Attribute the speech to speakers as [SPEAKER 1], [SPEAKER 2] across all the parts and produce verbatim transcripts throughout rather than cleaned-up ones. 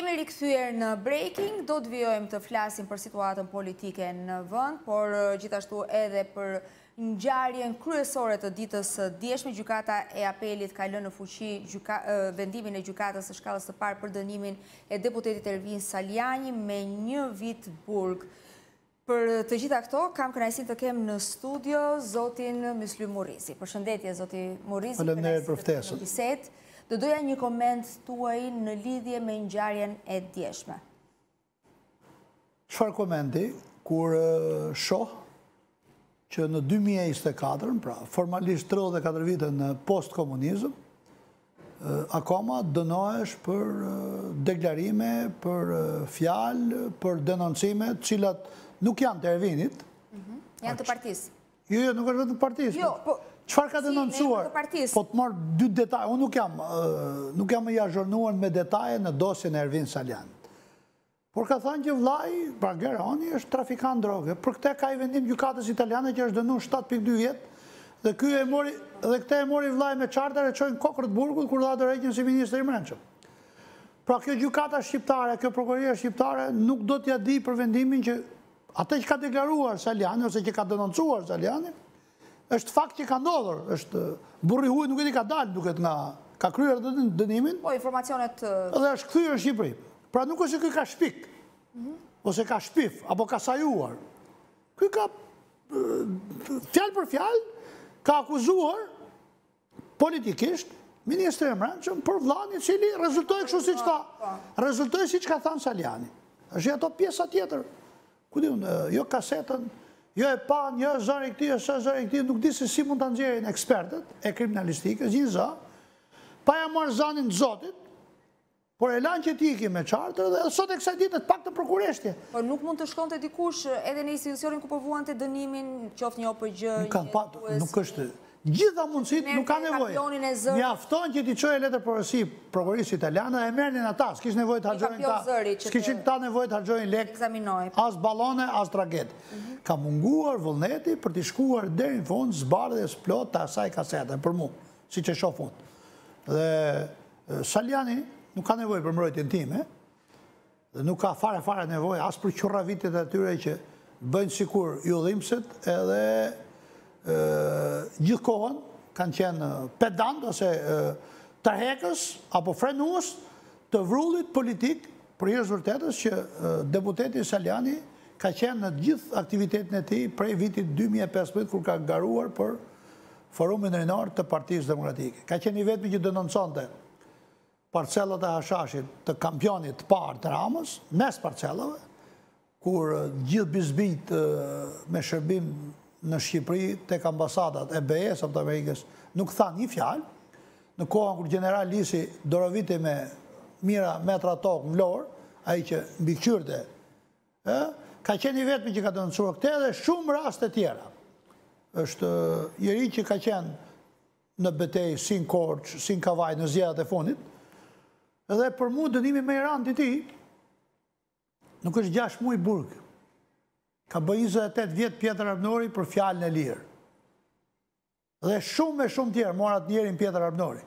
[SPEAKER 1] Jemi rikthyer në breaking, do të vijojmë të flasim për situatën politike në vend, por gjithashtu edhe për ngjarjen kryesore të ditës së djeshme. Gjykata e Apelit ka lënë në fuqi vendimin e gjykatës së shkallës së parë për dënimin e deputetit Ervin Saliani me një vit burg. Për të gjitha këto, kam kënaqësinë të kem në studio zotin Myslim Murrizi. Përshëndetje zoti Murrizi.
[SPEAKER 2] Faleminderit për ftesën. Do doja një koment tuaj në lidhje me ngjarjen e djeshme. Çfarë komenti kur shoh që në dy mijë e njëzet e katër, pra formalisht tridhjetë e katër vite në post-komunizëm, akoma dënohesh për deklarime, për fjalë, për denoncime, të cilat nuk janë të Ervinit.
[SPEAKER 1] Janë të partisë.
[SPEAKER 2] Jo, jo, nuk është vetëm të partisë.
[SPEAKER 1] Jo, po
[SPEAKER 2] çfarë ka denoncuar? Po të marr dy detaje, unë nuk jam nuk jam i azhurnuar me detaje në dosjen e Ervin Salianit. Por ka thënë që vllai, pra Geroni, është trafikant droge. Për këtë ka i vendim gjykatës italiane që është dënuar shtatë pikë dy vjet, dhe ky e mori dhe këtë e mori vllai me çarter e çoi në kokër të burgut kur dha dorëheqjen si ministër i brendshëm. Pra kjo gjykata shqiptare, kjo prokuroria shqiptare nuk do t'ja di për vendimin që atë që ka deklaruar Saliani ose që ka denoncuar Saliani është fakt që ka ndodhur, është burri huaj nuk e di ka dalë duket nga ka kryer dënimin.
[SPEAKER 1] Po informacionet
[SPEAKER 2] dhe është kthyer në Shqipëri. Pra nuk është se ky ka shpik, ose ka shpif, apo ka sajuar. Ky ka fjalë për fjalë ka akuzuar politikisht ministrin e brendshëm për vllain i cili rezultoi kështu siç ka. Rezultoi siç ka thënë Saliani. Është ato pjesa tjetër. Ku diun, jo kasetën, jo e pan, jo zëri këtij, jo zëri këtij, nuk di se si mund ta nxjerrin ekspertët e kriminalistikës, një zë, pa ja marrë zanin të Zotit, por e lanë që t'i me qartër dhe sot e kësaj ditë të pak të prokureshtje.
[SPEAKER 1] Por nuk mund të shkonte dikush edhe në institucionin ku përvuante dënimin, qoftë një O P G,
[SPEAKER 2] nuk është. Gjitha mundësit nuk ka nevojë. Mjafton që t'i çojë letër porosi prokurisë italiane e merrnin ata, s'kish nevojë të harxojnë ta. S'kishin ta nevojë të harxojnë lek, as ballone, as tragedë. Ka munguar vullneti për të shkuar deri në fund zbardhjes plot të asaj kasete për mua, siç e shoh fund. Dhe Saliani nuk ka nevojë për mbrojtjen time, dhe nuk ka fare fare nevojë as për qurravitet e atyre që bëjnë sikur ju dhimbset edhe gjithë kohën kanë qenë pedant ose tërheqës apo frenues të vrullit politik për hir vërtetës që deputeti Saliani ka qenë në gjithë aktivitetin e tij prej vitit dy mijë e pesëmbëdhjetë kur ka garuar për Forumin Rinor të Partisë Demokratike. Ka qenë i vetmi që denonconte parcellat e hashashit të kampionit të parë të Ramës, mes parcellave, kur gjithë bizbit me shërbim në Shqipëri tek ambasadat e B E-s të Amerikës nuk tha një fjalë, në kohën kur general Lisi doroviti me mira metra tokë në Vlorë, ai që mbikëqyrte, ka qenë i vetmi që ka denoncuar këtë dhe shumë raste tjera. Është njëri që ka qenë në betejë sin Korç, sin Kavaj në zgjedhjet e fundit, edhe për mua dënimi më i rëndë i tij nuk është gjashtë muaj burg. Ka bërë njëzet e tetë vjet Pjetër Arbnori për fjalën e lirë. Dhe shumë e shumë tjerë morat njerin Pjetër Arbnori.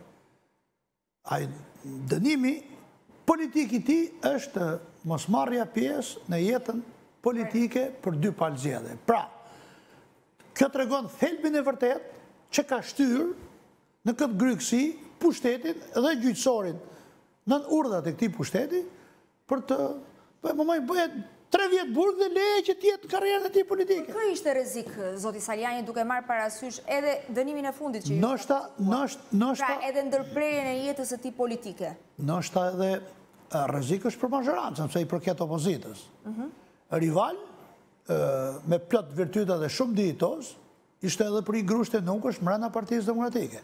[SPEAKER 2] Ai dënimi politik i tij është mosmarrja pjesë në jetën politike për dy palë zgjedhje. Pra, kjo tregon thelbin e vërtet që ka shtyr në këtë grykësi pushtetin dhe gjyqësorin nën urdhat e këtij pushteti për të më bëhet tre vjetë burg dhe leje që tjetë karrierën e tij politike.
[SPEAKER 1] Kë ishte rrezik zoti Saliani duke marrë parasysh edhe dënimin e fundit që ju
[SPEAKER 2] Ndoshta, ndoshta,
[SPEAKER 1] pra edhe ndërprerjen e jetës së tij politike.
[SPEAKER 2] Ndoshta edhe rrezik është për mazhorancën, sepse i përket opozitës. Rival me plot virtyte dhe shumë dijitoz, ishte edhe për i grushte nukësh mbrana Partisë Demokratike.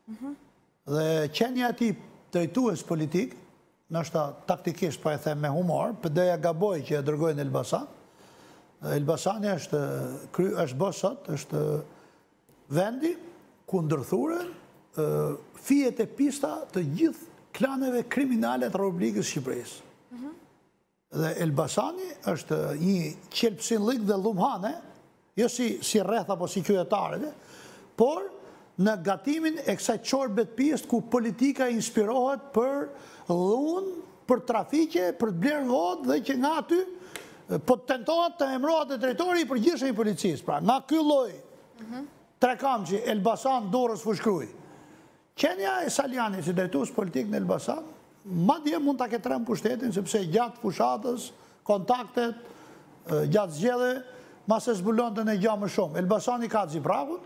[SPEAKER 2] Dhe qenia e tij drejtues politik, nështë taktikisht pa e them me humor, për dëja gaboj që e dërgojnë Elbasan. Elbasani është bërë sot, është vendi ku ndërthuren fijet e pista të gjithë klaneve kriminale të Republikës Shqipërisë. Dhe Elbasani është një qelpsinlik dhe lumhane, jo si rreth apo si qytetare, por në gatimin e kësaj çorbet pjesë ku politika inspirohet për dhunë për trafike, për të blerë votë dhe që nga aty po të tentohet të emrohet e drejtori i përgjithshëm i policisë. Pra, nga ky lloj Trekamçi, Elbasan, Durrës, Fushkruj. Qenia e Saljanit si drejtues politik në Elbasan, madje mund ta ketë rënë pushtetin sepse gjatë fushatës, kontaktet, gjatë zgjedhjeve, mas e zbulonte në gjë më shumë. Elbasani ka Xiprakut,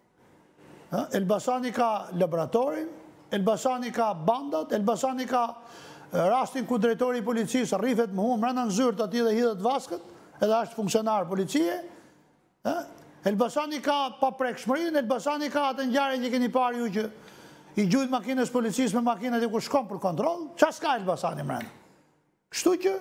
[SPEAKER 2] Elbasani ka laboratorin, Elbasani ka bandat, Elbasani ka rastin ku drejtori i policisë rrifet më humë rëna në zyrë aty dhe hidhet vaskët, edhe është funksionar policie. Elbasani ka paprekshmërinë, Elbasani ka atë ngjarje që keni parë ju që i gjujt makinës policisë me makinat e ku shkon për kontrol, qa s'ka Elbasani mrena. Kështu që,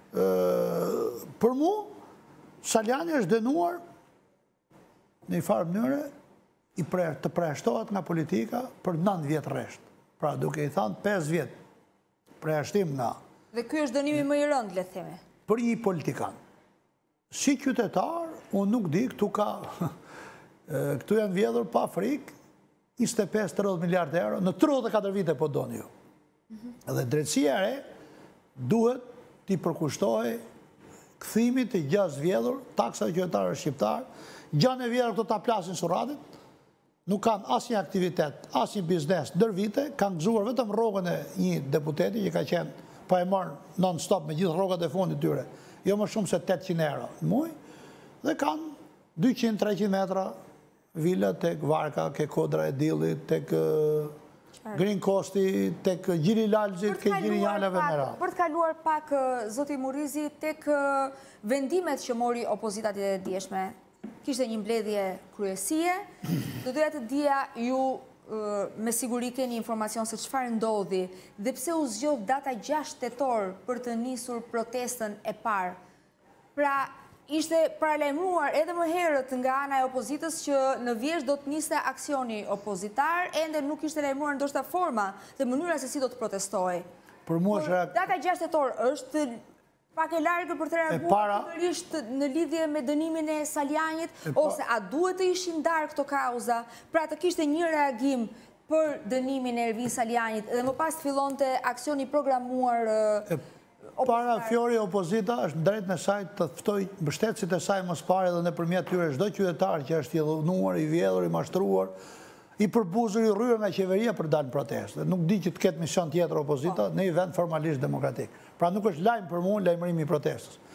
[SPEAKER 2] për mu, Saljani është dënuar në i farë mënyre të preashtohet nga politika për nëntë vjetë rresht. Pra, duke i thanë pesë vjetë preashtim nga...
[SPEAKER 1] Dhe kjo është dënimi më i rënd, le të themi.
[SPEAKER 2] Për një politikan. Si qytetar, unë nuk di, këtu ka... Këtu janë vjedhur pa frikë, njëzet e pesë tridhjetë miliardë euro, në tridhjetë e katër vite po doni ju. Dhe drejtësia e duhet t'i përkushtohej këthimit të gjasë vjedhur, taksa qytetarë shqiptarë, gjanë e vjedhur këto ta plasin suratit, nuk kanë asë një aktivitet, asë një biznes dër vite, kanë gëzuar vetëm rrogën e një deputeti që ka qenë pa e marë non-stop me gjithë rrogët e fundit tyre, jo më shumë se tetëqind euro në muj, dhe kanë dyqind treqind metra vila tek Varka, ke Kodra e Dillit, tek Green Costi, tek Gjiri Lalzit, ke Gjiri Jalave me radhë.
[SPEAKER 1] Për të kaluar pak, zoti Murrizi, tek vendimet që mori opozitat e djeshme, kishte një mbledhje kryesie, do doja të dija ju me siguri keni informacion se çfarë ndodhi dhe pse u zgjodh data gjashtë tetor për të nisur protestën e parë. Pra, ishte paralajmëruar edhe më herët nga ana e opozitës që në Vjeshtë do të niste aksioni opozitar, ende nuk ishte lajmëruar ndoshta forma dhe mënyra se si do të protestojë.
[SPEAKER 2] Për mua është
[SPEAKER 1] data gjashtë tetor është pak e largë për të reaguar pikërisht në lidhje me dënimin e Saljanit, ose a duhet të ishin ndarë këto kauza, pra të kishte një reagim për dënimin e Ervin Saljanit dhe më pas të fillonte aksioni programuar.
[SPEAKER 2] Para fjori opozita është drejt në saj të ftoj mbështetësit e saj mos pare dhe në përmjet tyre çdo qytetar që është i dhunuar, i vjedhur, i mashtruar, i përbuzur, i rryer nga qeveria për dalë në protestë. Nuk di që të ketë mision tjetër opozita në një vend formalisht demokratik. Pra nuk është lajmë për mua lajmërimi i protestës.